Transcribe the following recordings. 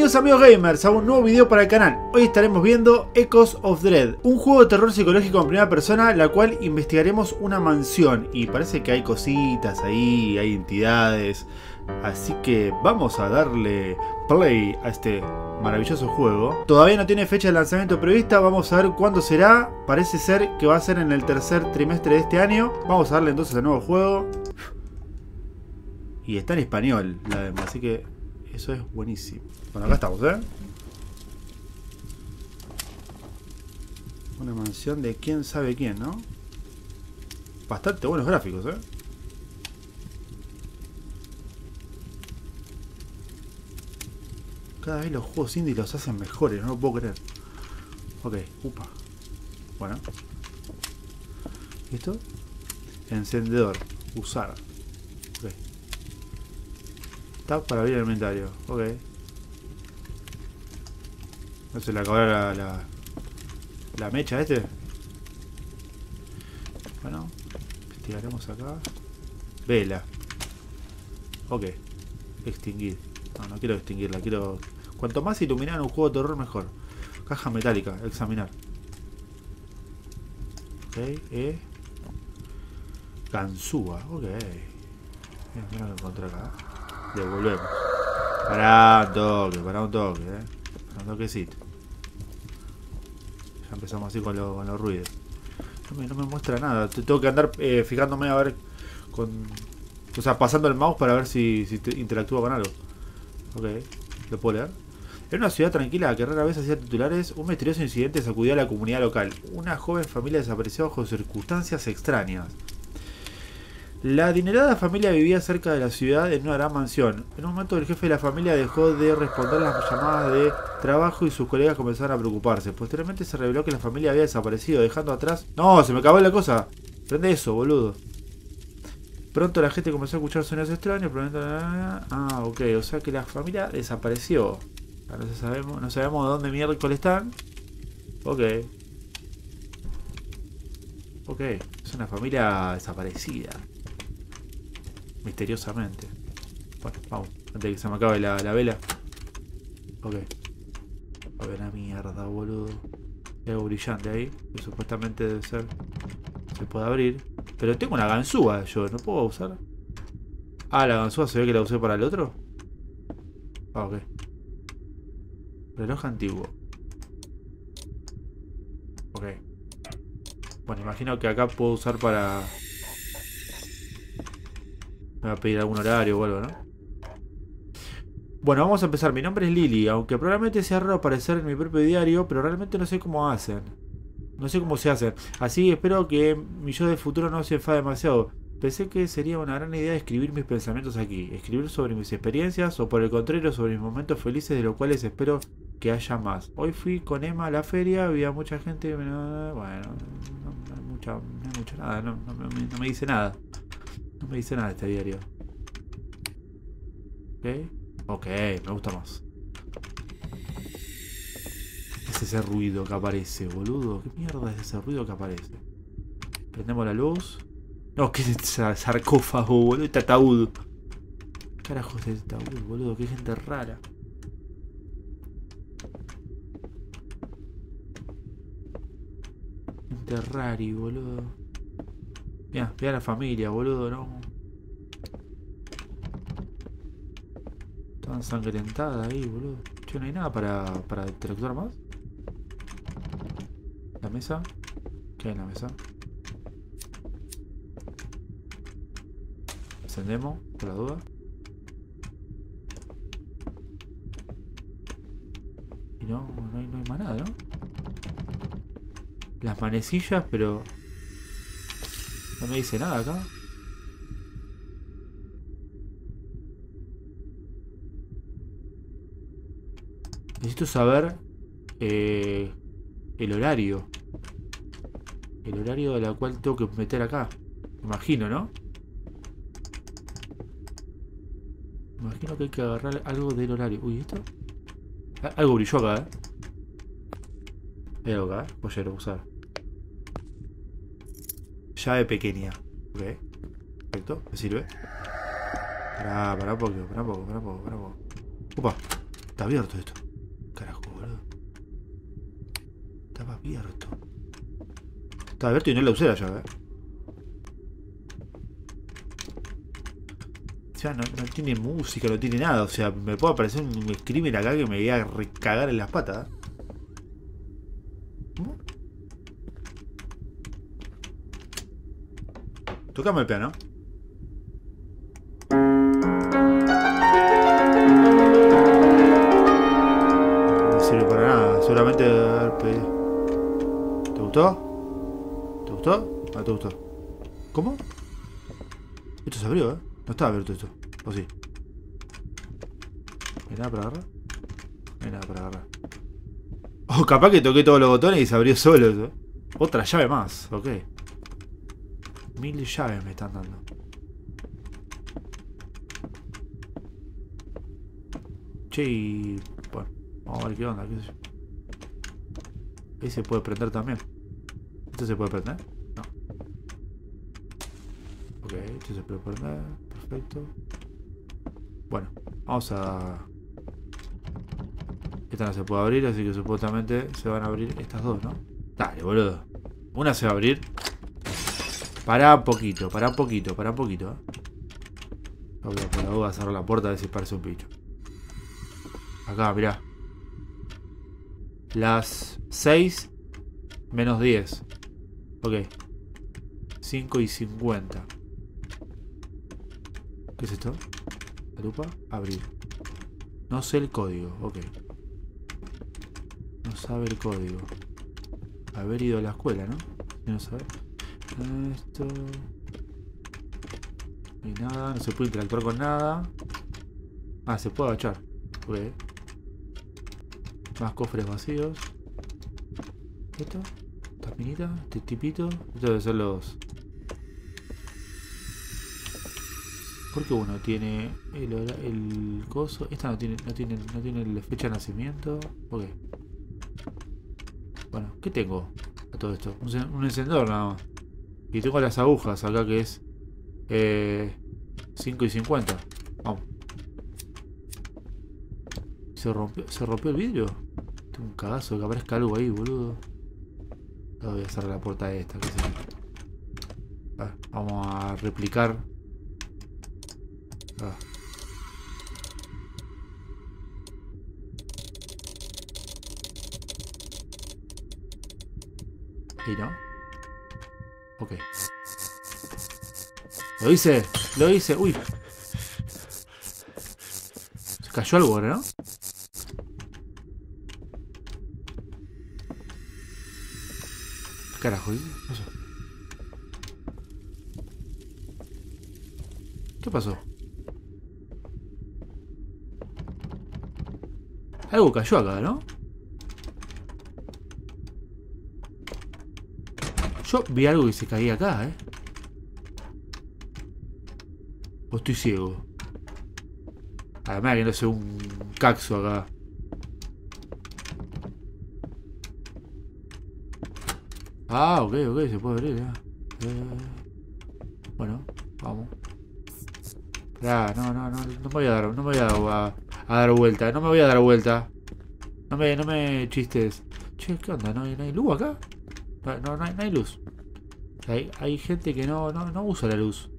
Bienvenidos amigos gamers a un nuevo video para el canal. Hoy estaremos viendo Echoes of Dread, un juego de terror psicológico en primera persona, la cual investigaremos una mansión. Y parece que hay cositas ahí, hay entidades. Así que vamos a darle play a este maravilloso juego. Todavía no tiene fecha de lanzamiento prevista, vamos a ver cuándo será. Parece ser que va a ser en el tercer trimestre de este año. Vamos a darle entonces al nuevo juego. Y está en español la demo, así que eso es buenísimo. Bueno, acá estamos, Una mansión de quién sabe quién, ¿no? Bastante buenos gráficos, Cada vez los juegos indie los hacen mejores, no lo puedo creer. Ok, upa. Bueno. ¿Esto? Encendedor. Usar. Ok. Tab para abrir el inventario. Ok. No se le acabará la mecha este. Bueno. Investigaremos acá. Vela. Ok. Extinguir. No, no quiero extinguirla. Quiero... Cuanto más iluminar en un juego de terror mejor. Caja metálica. Examinar. Ok. Ganzúa. Ok. Mira lo que encontré acá. Devolvemos. Pará un toque, un toquecito. Ya empezamos así con los ruidos. No me muestra nada. Tengo que andar fijándome a ver con... O sea, pasando el mouse para ver si interactúa con algo. Ok, ¿lo puedo leer? En una ciudad tranquila que rara vez hacía titulares, un misterioso incidente sacudió a la comunidad local. Una joven familia desapareció bajo circunstancias extrañas. La adinerada familia vivía cerca de la ciudad en una gran mansión. En un momento el jefe de la familia dejó de responder las llamadas de trabajo y sus colegas comenzaron a preocuparse. Posteriormente se reveló que la familia había desaparecido, dejando atrás... ¡No! ¡Se me acabó la cosa! Prende eso, boludo. Pronto la gente comenzó a escuchar sonidos extraños. Ah, ok. O sea que la familia desapareció. No sabemos dónde miércoles están. Ok. Ok. Es una familia desaparecida. Misteriosamente. Bueno, vamos. Antes de que se me acabe la vela. Ok. A ver, la mierda, boludo. Hay algo brillante ahí. Que supuestamente debe ser... Se puede abrir. Pero tengo una ganzúa yo. ¿No puedo usar? Ah, la ganzúa se ve que la usé para el otro. Ah, ok. Reloj antiguo. Ok. Bueno, imagino que acá puedo usar para... Me va a pedir algún horario o algo, ¿no? Bueno, vamos a empezar. Mi nombre es Lily, aunque probablemente sea raro aparecer en mi propio diario, pero realmente no sé cómo hacen. No sé cómo se hacen. Así espero que mi yo del futuro no se enfade demasiado. Pensé que sería una gran idea escribir mis pensamientos aquí. Escribir sobre mis experiencias o por el contrario sobre mis momentos felices de los cuales espero que haya más. Hoy fui con Emma a la feria, había mucha gente... Bueno, no hay mucha nada. No me dice nada. No me dice nada este diario. Ok, me gusta más. ¿Qué es ese ruido que aparece, boludo? ¿Qué mierda es ese ruido que aparece? Prendemos la luz. No, ¿qué es ese sarcófago, boludo? Este ataúd. ¿Qué carajo es este ataúd, boludo? Qué gente rara. Gente rari, boludo. Mira la familia, boludo, no. Está ensangrentada ahí, boludo. Che, no hay nada para interactuar más. ¿La mesa? ¿Qué hay en la mesa? Encendemos, por la duda. Y no hay más nada, ¿no? Las manecillas, pero... No me dice nada acá. Necesito saber el horario. El horario de la cual tengo que meter acá. Me imagino, ¿no? Me imagino que hay que agarrar algo del horario. Uy, ¿esto? Algo brilló acá, Hay algo acá, Pollero, usar. Llave pequeña. Ok. Perfecto, me sirve. Pará un poco. Opa, está abierto esto. abierto. Está abierto y no la usé la llave. O sea, no tiene música, no tiene nada. O sea, me puede aparecer un screamer acá que me voy a recagar en las patas. ¿Cómo? Tocame el piano. No sirve para nada. Seguramente haber pedido. ¿Te gustó? ¿Te gustó? No te gustó. ¿Cómo? Esto se abrió, ¿eh? No estaba abierto esto. ¿O sí? ¿No hay nada para agarrar? No hay nada para agarrar. Oh, capaz que toqué todos los botones y se abrió solo eso. Otra llave más, ok. 1000 llaves me están dando. Che, y... bueno, vamos a ver qué onda, qué sé yo. Ahí se puede prender también. ¿Esto se puede prender? No. Ok, esto se puede prender. Perfecto. Bueno, vamos a... Esta no se puede abrir, así que supuestamente se van a abrir estas dos, ¿no? Dale, boludo. Una se va a abrir. Pará un poquito, pará un poquito, pará un poquito, Ok, por la duda cerrar la puerta a ver si parece un bicho. Acá, mirá. Las 6 menos 10. Ok. 5 y 50. ¿Qué es esto? La lupa. Abrir. No sé el código. Ok. No sabe el código. Haber ido a la escuela, ¿no? No sabe. Esto. No hay nada. No se puede interactuar con nada. Ah, se puede agachar. Ok. Más cofres vacíos. ¿Esto? ¿Esta minita? ¿Este tipito? Esto debe ser los... ¿Por qué uno tiene el coso? Esta no tiene la fecha de nacimiento. Ok. Bueno, ¿qué tengo a todo esto? Un encendedor nada más. Y tengo las agujas acá que es 5 y 50. Vamos. ¿Se rompió el vidrio? Tengo un cagazo de que aparezca algo ahí, boludo. No, voy a cerrar la puerta esta, qué sé yo. Vamos a replicar. ¿Y no? Ok. Lo hice, lo hice. Uy. Se cayó algo ahora, ¿no? ¿Qué carajo? No sé. ¿Qué pasó? Algo cayó acá, ¿no? Yo vi algo que se caía acá, ¿eh? O estoy ciego. Además que no sé, un caxo acá. Ah, ok, se puede abrir ya. Bueno, vamos. Esperá, no me voy a dar, no me voy a dar vuelta, no me voy a dar vuelta. No me chistes. Che, ¿qué onda? ¿No hay luz acá? No hay luz. Hay gente que no usa la luz.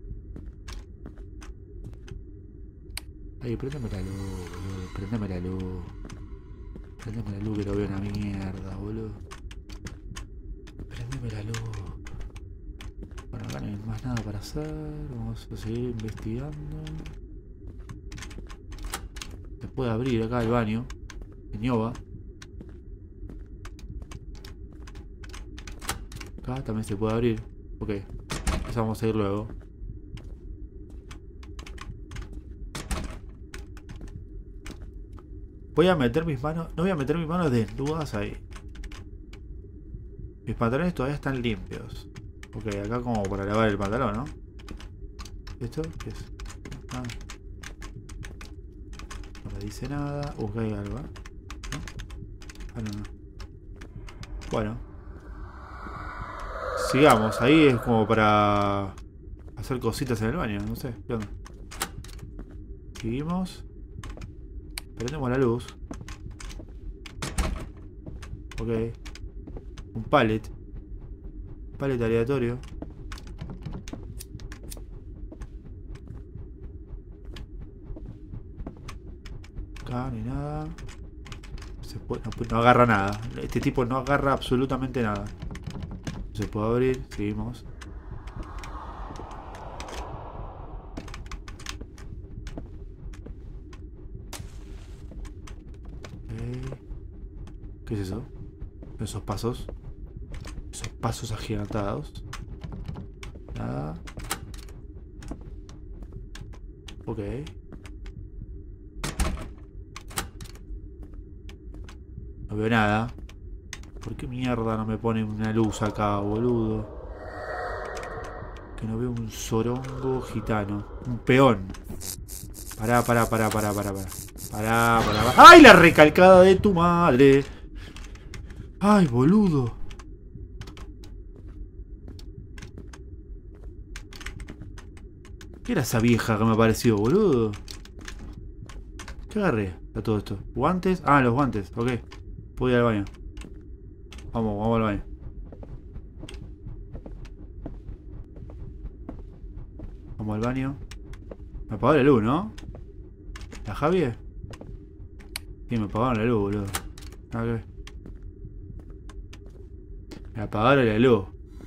Ay, prendeme la luz, boludo. Prendeme la luz. Prendeme la luz que no veo una mierda, boludo. Prendeme la luz. Bueno, acá no hay más nada para hacer. Vamos a seguir investigando. Se puede abrir acá el baño. En Ñoba. Acá también se puede abrir. Ok. Eso vamos a ir luego. Voy a meter mis manos. No voy a meter mis manos desnudas ahí. Mis pantalones todavía están limpios. Ok, acá como para lavar el pantalón, ¿no? ¿Esto? ¿Qué es? Ah. No me dice nada. Ok, hay algo, ¿eh? ¿No? Ah, no. Bueno. Sigamos. Ahí es como para hacer cositas en el baño. No sé. ¿Qué onda? Seguimos. Prendemos la luz. Ok. Un pallet. Pallet aleatorio. Acá ni nada. No agarra nada. Este tipo no agarra absolutamente nada. No se puede abrir. Seguimos. ¿Qué es eso? Esos pasos. Esos pasos agigantados. Nada. Ok. No veo nada. ¿Por qué mierda no me pone una luz acá, boludo? Que no veo un zorongo gitano. Un peón. Pará. ¡Ay, la recalcada de tu madre! ¡Ay, boludo! ¿Qué era esa vieja que me apareció, boludo? ¿Qué agarré a todo esto? ¿Guantes? Ah, los guantes, ok. Puedo ir al baño. Vamos al baño. Vamos al baño. Me apagó la luz, ¿no? ¿La Javier? Sí, me apagaron la luz, boludo. Nada que ver. Me apagaron la luz.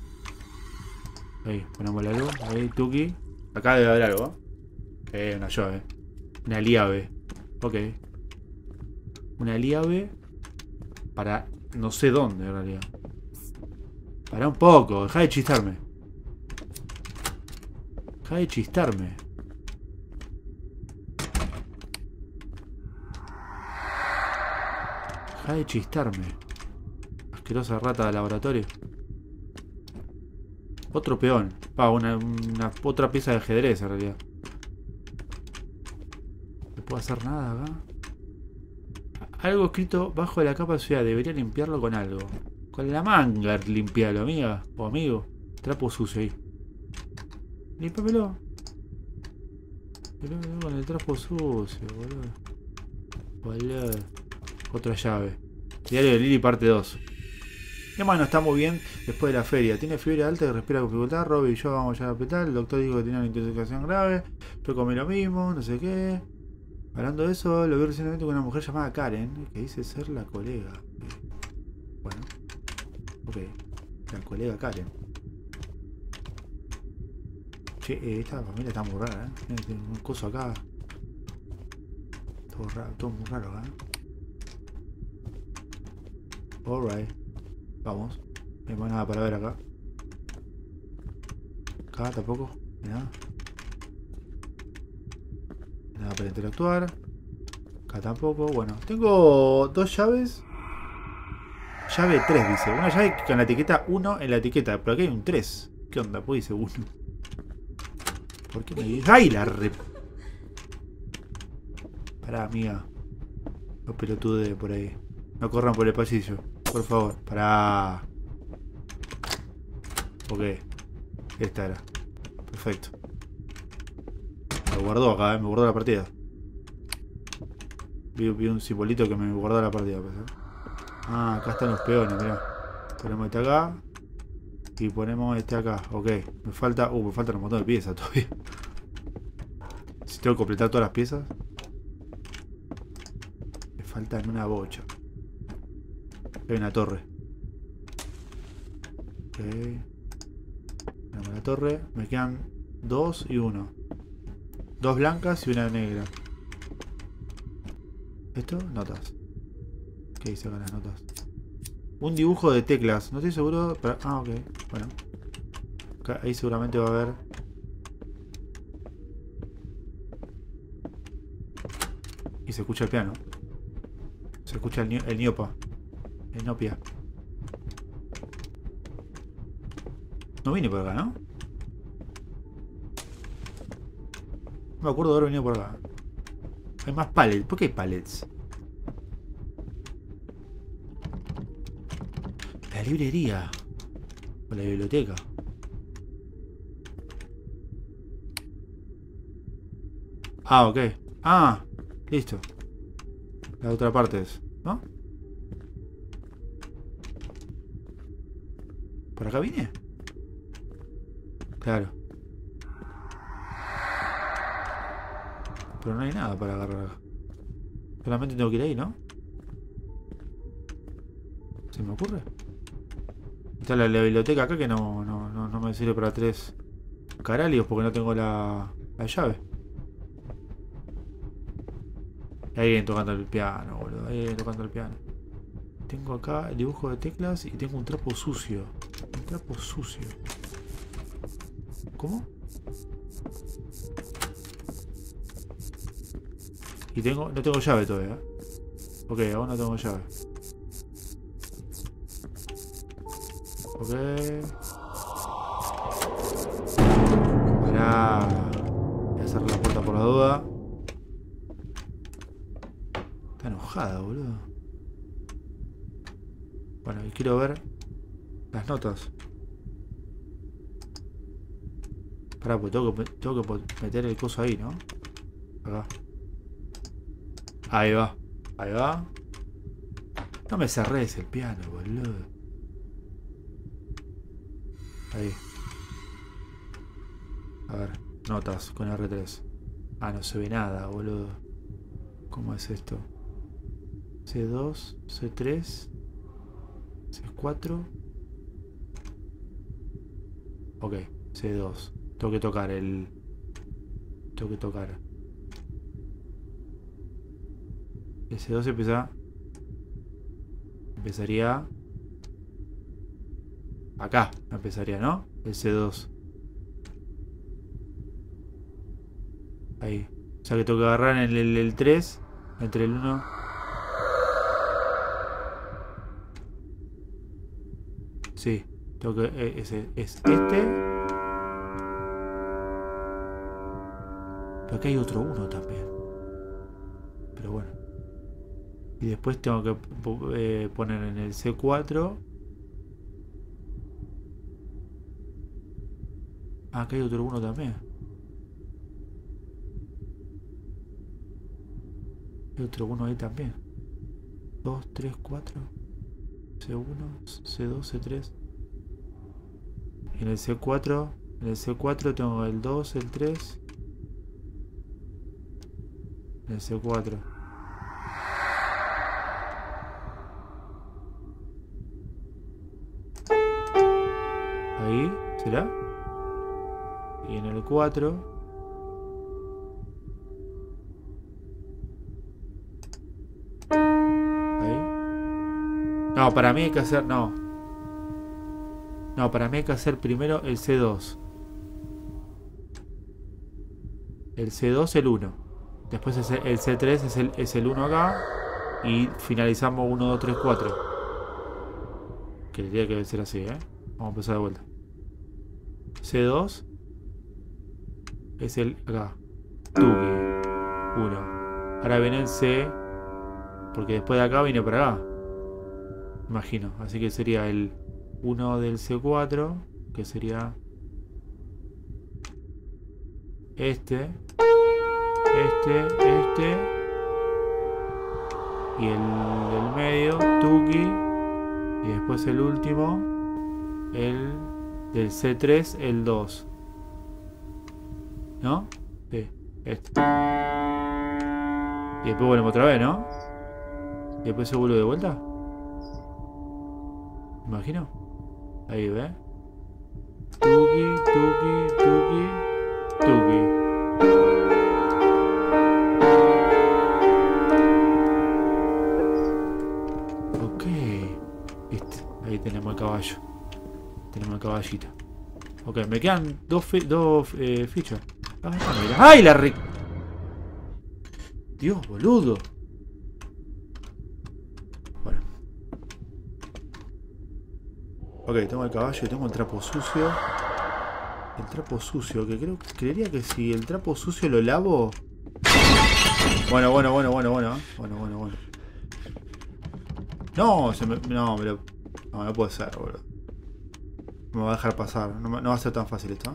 Ahí, ponemos la luz. Ahí, Tuki. Acá debe haber algo, ¿eh? Una llave. Una llave. Ok. Una llave. Para no sé dónde, en realidad. Para un poco. Deja de chistarme. Deja de chistarme. Deja de chistarme. Asquerosa rata de laboratorio. Otro peón. Una otra pieza de ajedrez, en realidad. No puedo hacer nada acá. Algo escrito bajo la capa de ciudad. Debería limpiarlo con algo. Con la manga limpiarlo, amiga. O amigo. Trapo sucio ahí. Límpamelo. Con el trapo sucio, boludo. Otra llave. Diario de Lily parte 2. Mi hermano está muy bien después de la feria. Tiene fiebre alta y respira con dificultad. Robbie y yo vamos ya al hospital. El doctor dijo que tenía una intoxicación grave. Yo comí lo mismo, no sé qué. Hablando de eso, lo vi recientemente con una mujer llamada Karen, que dice ser la colega. Bueno. Ok. La colega Karen. Che, esta familia está muy rara, ¿eh? Tiene un coso acá. Todo raro, todo muy raro, ¿eh? Alright. Vamos. No hay más nada para ver acá. Acá tampoco. Nada. Nada para interactuar. Acá tampoco. Bueno, tengo dos llaves. Llave 3 dice. Una llave con la etiqueta 1 en la etiqueta. Pero aquí hay un 3. ¿Qué onda? Pues dice 1. ¿Por qué me dice? ¡Ay, la re... Pará, amiga. No pelotude por ahí. No corran por el pasillo. Por favor. Pará. Ok. Esta era. Perfecto. Me guardó acá, me guardó la partida. Vi un simbolito que me guardó la partida. Ah, acá están los peones, mirá. Ponemos este acá. Y ponemos este acá. Ok. Me faltan un montón de piezas todavía. Si tengo que completar todas las piezas. Me faltan una bocha. Hay una torre. Ok. Ponemos la torre. Me quedan 2 y 1. 2 blancas y una negra. ¿Esto? Notas. ¿Qué dice acá las notas? Un dibujo de teclas. No estoy seguro. Pero... ah, ok. Bueno. Acá, ahí seguramente va a haber... y se escucha el piano. Se escucha el niopa. El nopia. No vine por acá, ¿no? No me acuerdo de haber venido por acá. Hay más pallets. ¿Por qué hay pallets? La librería. O la biblioteca. Ah, ok. Ah, listo. La otra parte es, ¿no? ¿Por acá vine? Claro. Pero no hay nada para agarrar acá. Solamente tengo que ir ahí, ¿no? ¿Se me ocurre? Está la biblioteca acá que no me sirve para 3 caralios porque no tengo la llave. Hay alguien tocando el piano, boludo. Hay alguien tocando el piano. Tengo acá el dibujo de teclas y tengo un trapo sucio. Un trapo sucio. ¿Cómo? Y no tengo llave todavía. Ok, aún no tengo llave. Ok. Pará. Voy a cerrar la puerta por la duda. Está enojada, boludo. Bueno, y quiero ver las notas. Pará, pues tengo que meter el coso ahí, ¿no? Acá. Ahí va. Ahí va. No me cerrés el piano, boludo. Ahí. A ver, notas con R3. Ah, no se ve nada, boludo. ¿Cómo es esto? C2, C3, C4. Ok, C2. Tengo que tocar el... Tengo que tocar. El C2 empezaría... Acá empezaría, ¿no? El C2. Ahí. O sea que tengo que agarrar en el 3. Entre el 1. Sí. Tengo que... es este. Pero acá hay otro 1 también. Pero bueno. Y después tengo que poner en el C4. Ah, acá hay otro 1 también. Hay otro 1 ahí también. 2, 3, 4. C1, C2, C3. En el C4. En el C4 tengo el 2, el 3. En el C4. Ahí, ¿será? Y en el 4. No, para mí hay que hacer... No. No, para mí hay que hacer primero el C2. El C2 el 1. Después el C3 es el 1 acá. Y finalizamos 1, 2, 3, 4. Que tendría que ser así, ¿eh? Vamos a empezar de vuelta. C2 es el acá. Tuki. 1. Ahora viene el C. Porque después de acá viene para acá. Imagino. Así que sería el 1 del C4. Que sería este. Este. Y el medio, Tuki. Y después el último. El del C3, el 2. ¿No? Sí, este. Y después volvemos otra vez, ¿no? Y después se vuelve de vuelta. ¿Me imagino? Ahí, ¿ve? Tuki, tuki, tuki, tuki. Ok. Ahí tenemos el caballo. Tenemos el caballito. Ok, me quedan dos fichas. ¡Ay, la re... Dios, boludo! Bueno. Ok, tengo el caballo y tengo el trapo sucio. El trapo sucio, que creería que si el trapo sucio lo lavo... Bueno. No, no puede ser, boludo. No me va a dejar pasar. No va a ser tan fácil esto, ¿eh?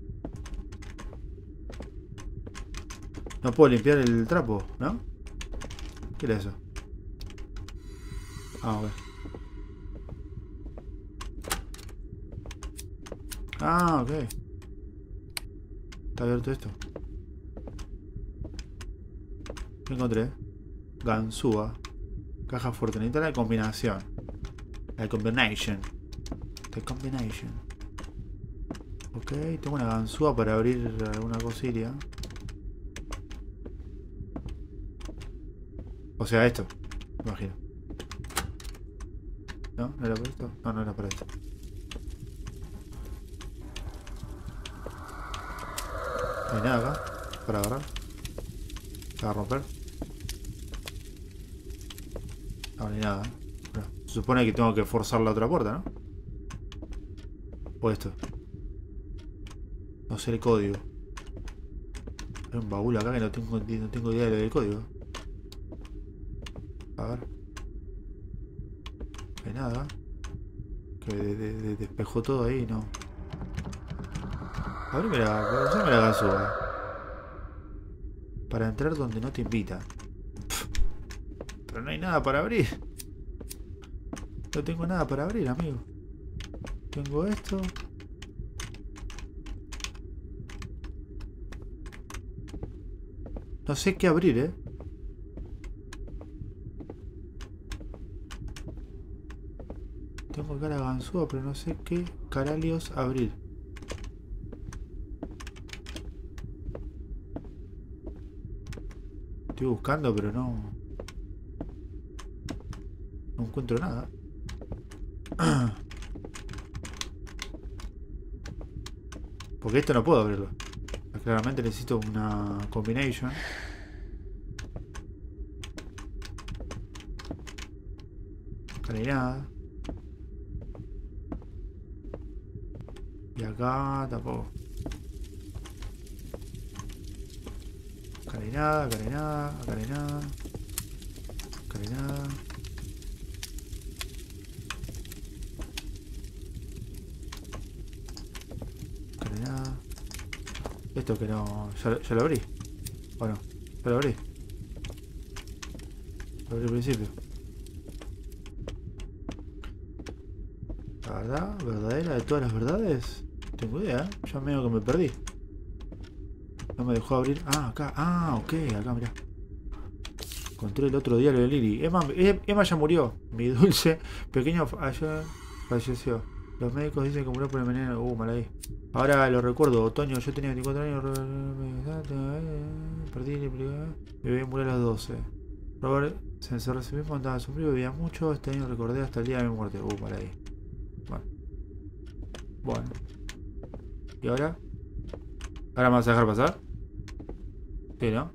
No puedo limpiar el trapo, ¿no? ¿Qué era eso? Ah, ok. Ah, ok. Está abierto esto. ¿Qué encontré? Ganzúa. Caja fuerte. Necesita la combinación. La combination. The combination. Ok, tengo una ganzúa para abrir alguna cosilla. O sea, esto. Me imagino. ¿No? ¿No era para esto? No, no era para esto. No hay nada acá para agarrar. Para romper. No, ni nada. Bueno, se supone que tengo que forzar la otra puerta, ¿no? O esto. No sé el código. Hay un baúl acá que no tengo idea de lo del código. A ver. No hay nada. Que despejó todo ahí, no. Abrime la ganzúa. Para entrar donde no te invitan. Pero no hay nada para abrir. No tengo nada para abrir, amigo. Tengo esto. No sé qué abrir, ¿eh? Tengo acá la ganzúa, pero no sé qué caralios abrir. Estoy buscando, pero no encuentro nada. Porque esto no puedo abrirlo. Claramente necesito una combination. Acá no hay nada. Y acá tampoco. Acá no hay nada, acá no hay nada, acá no hay nada. Acá no hay nada. Acá no hay nada. Esto que no... ¿Ya lo abrí? ¿O no? ¿Ya lo abrí? Lo abrí al principio. La verdad, verdadera de todas las verdades. No tengo idea, ¿eh? Ya medio que me perdí. No me dejó abrir. Ah, acá. Ah, ok, acá, mirá. Encontré el otro diario de Lily. Emma ya murió. Mi dulce pequeño ayer falleció. Los médicos dicen que murió por el veneno. Mal ahí. Ahora lo recuerdo. Otoño, yo tenía 24 años. Perdí mi bebé murió a las 12. Robert se encerró a sí mismo, andaba sombrío, bebía mucho. Este año recordé hasta el día de mi muerte. Mal ahí. Bueno. ¿Y ahora? ¿Ahora me vas a dejar pasar? Sí, ¿no?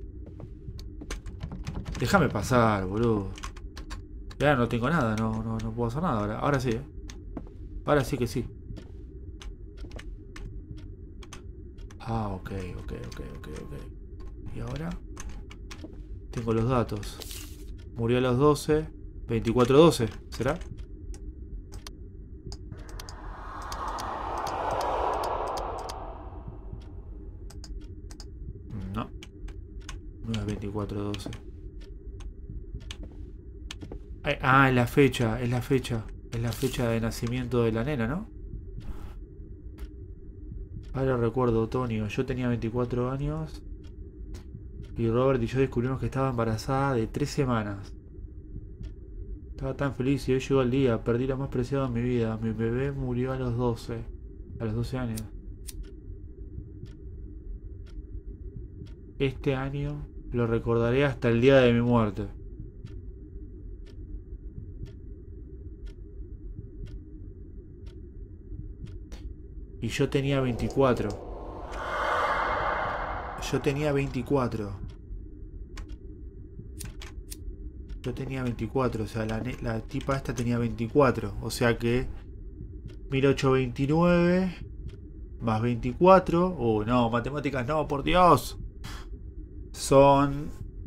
Déjame pasar, boludo. Ya no tengo nada, no puedo hacer nada ahora. Ahora sí, ¿eh? Ahora sí que sí. Ah, ok. ¿Y ahora? Tengo los datos. Murió a las 12. 24:12, ¿será? No. No es 24:12. Ah, es la fecha, es la fecha. Es la fecha de nacimiento de la nena, ¿no? Ahora recuerdo, Tonio. Yo tenía 24 años. Y Robert y yo descubrimos que estaba embarazada de 3 semanas. Estaba tan feliz y hoy llegó el día. Perdí lo más preciado de mi vida. Mi bebé murió a los 12. A los 12 años. Este año lo recordaré hasta el día de mi muerte. Y yo tenía 24. Yo tenía 24. Yo tenía 24. O sea, la tipa esta tenía 24. O sea que 1829 más 24. No, matemáticas no, por Dios. Son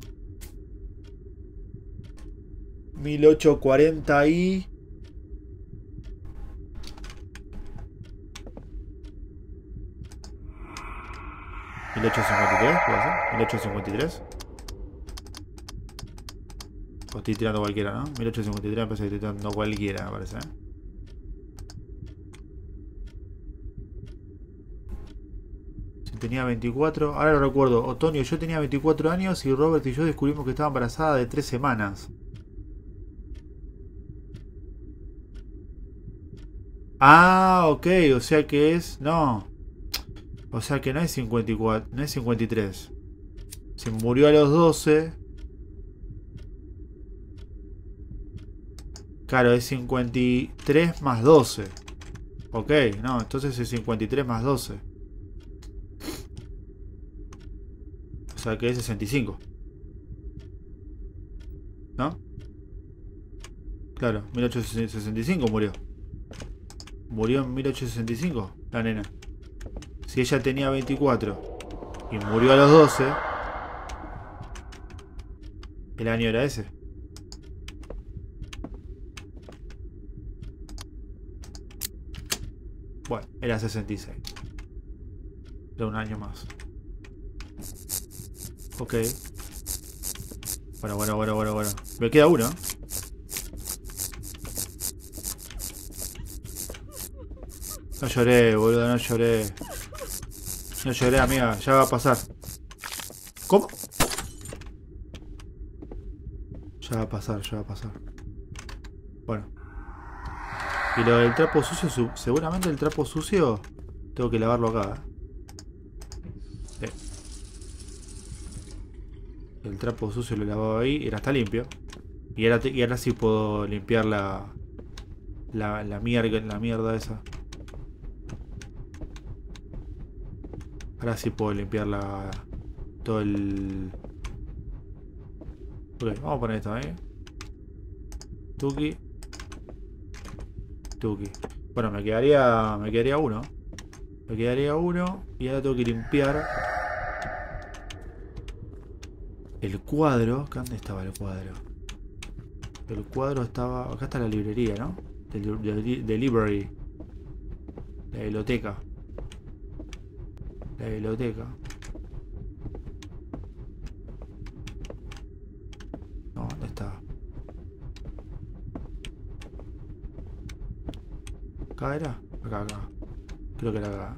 1840 y... 1853, ¿puede ser? 1853. O estoy tirando cualquiera, ¿no? 1853 empecé tirando cualquiera, me parece, ¿eh? tenía 24. Ahora lo recuerdo. Otoño, yo tenía 24 años y Robert y yo descubrimos que estaba embarazada de 3 semanas. Ah, ok. O sea que es... No. O sea que no es 54. No es 53. Se murió a los 12. Claro, es 53 más 12. Ok, no, entonces es 53 más 12. O sea que es 65. ¿No? Claro, 1865 murió. Murió en 1865 la nena. Si ella tenía 24 y murió a los 12, el año era ese. Bueno, era 66. Era un año más. Ok. Bueno. Me queda uno. No lloré, boludo, no lloré. No lloré, amiga, ya va a pasar. ¿Cómo? Ya va a pasar. Bueno. Y lo del trapo sucio, seguramente el trapo sucio tengo que lavarlo acá. El trapo sucio lo lavaba ahí y ahora está limpio. Y ahora sí puedo limpiar la mierda esa. Ahora sí puedo limpiar todo el... Ok, vamos a poner esto ahí. Tuki. Bueno, me quedaría uno. Me quedaría uno. Y ahora tengo que limpiar el cuadro. ¿Dónde estaba el cuadro? El cuadro estaba... Acá está la librería, ¿no? The library. La biblioteca. No, ¿dónde está? ¿Acá era? Acá. Creo que era acá.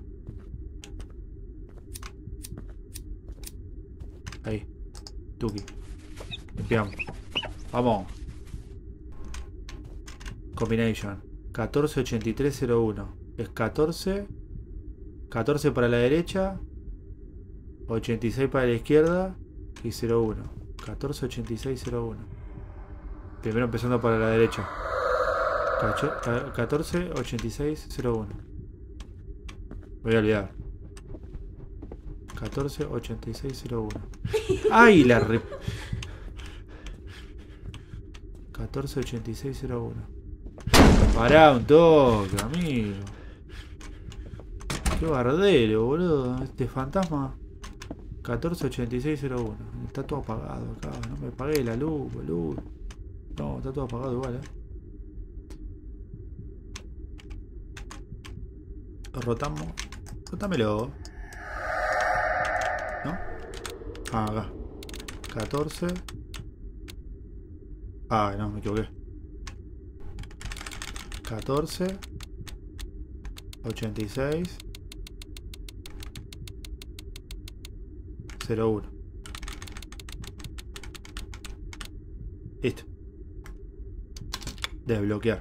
Ahí. Tuki. Limpiamos. Vamos. Combination. 148301. Es 14 para la derecha, 86 para la izquierda y 01. 148601. Primero empezando para la derecha. 148601. Me voy a olvidar. 148601. ¡Ay, la re... 148601. Pará un toque, amigo. Qué bardero, boludo. Este fantasma. 148601. Está todo apagado acá. No me pagué la luz, boludo. No, está todo apagado igual, Rotamos. Rotámelo. ¿No? Ah, acá. 14. Ah, no, me equivoqué. 14. 86. 01. Listo. Desbloquear.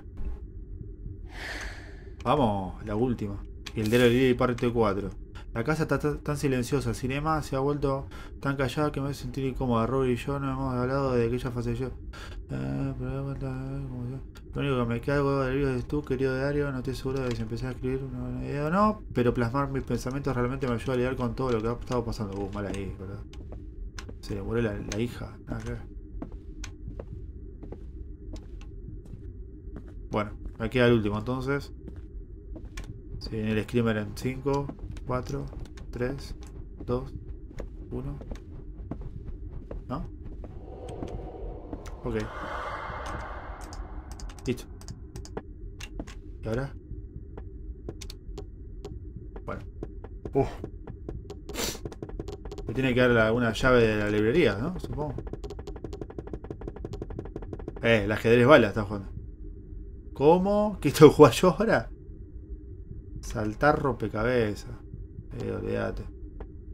Vamos, la última. Y el de la parte 4. La casa está tan silenciosa. Cinema se ha vuelto tan callada que me hace sentir incómoda. Rory y yo no hemos hablado de que ella falleció. Lo único que me queda algo del libro es tú, querido diario. No estoy seguro de si empecé a escribir una idea o no. Pero plasmar mis pensamientos realmente me ayuda a lidiar con todo lo que ha estado pasando. Mal ahí, ¿verdad? Se le murió la hija. Nada que ver. Bueno, me queda el último entonces. Se viene el screamer en 5, 4, 3, 2, 1. ¿No? Ok. Listo. ¿Y ahora? Bueno. Me tiene que dar una llave de la librería, ¿no? Supongo. El ajedrez bala está jugando. ¿Cómo? ¿Qué esto juega yo ahora? Saltar rompecabezas. Olvídate.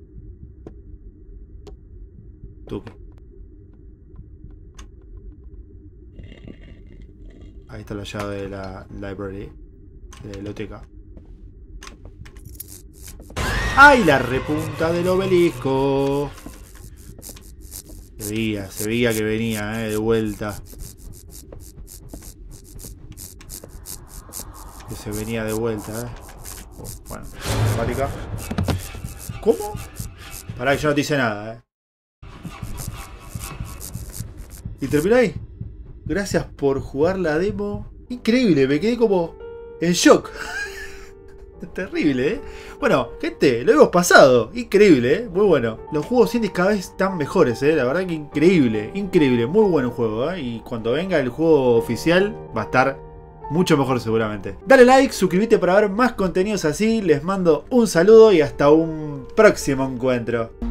Tuki. Ahí está la llave de la library. De la biblioteca. ¡Ay, la repunta del obelisco! Se veía que venía, de vuelta. Que se venía de vuelta, Oh, bueno, matemática. ¿Cómo? Pará que yo no te hice nada, Y terminé ahí. Gracias por jugar la demo. Increíble, me quedé como en shock. Terrible, Bueno, gente, lo hemos pasado. Increíble, muy bueno. Los juegos indies cada vez están mejores, La verdad que increíble, increíble. Muy bueno el juego, Y cuando venga el juego oficial va a estar mucho mejor seguramente. Dale like, suscríbete para ver más contenidos así. Les mando un saludo y hasta un próximo encuentro.